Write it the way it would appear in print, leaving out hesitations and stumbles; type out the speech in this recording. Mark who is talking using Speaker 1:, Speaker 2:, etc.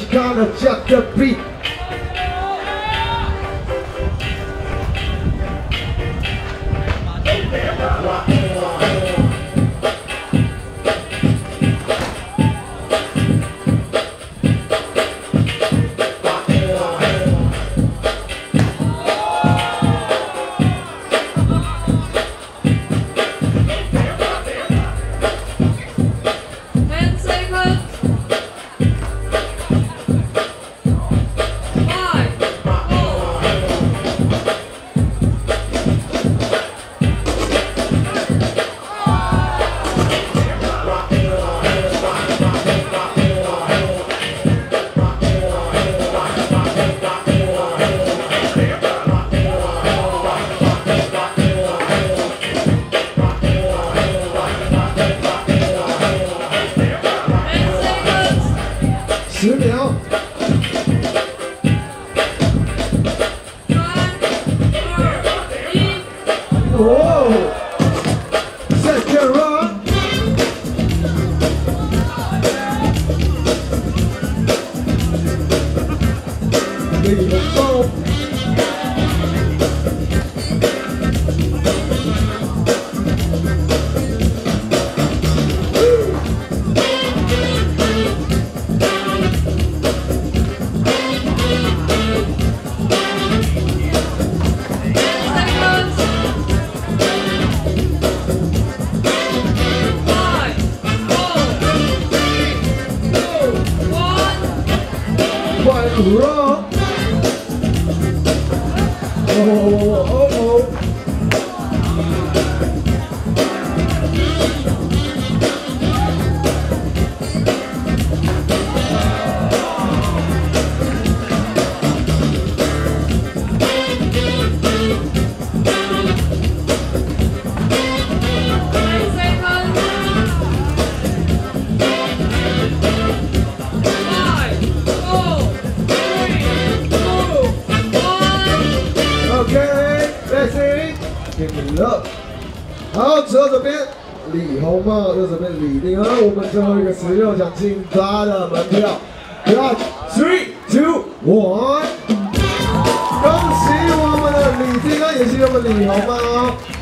Speaker 1: 起看了加个 beat。 10秒。哦 ，Second round。李红包。 Roll. Oh. Give me love。好，左手边李红帽，右手边李定恩，我们最后一个16奖金发的门票。来 ，3、2、1，恭喜我们的李定恩，也是我们李红帽。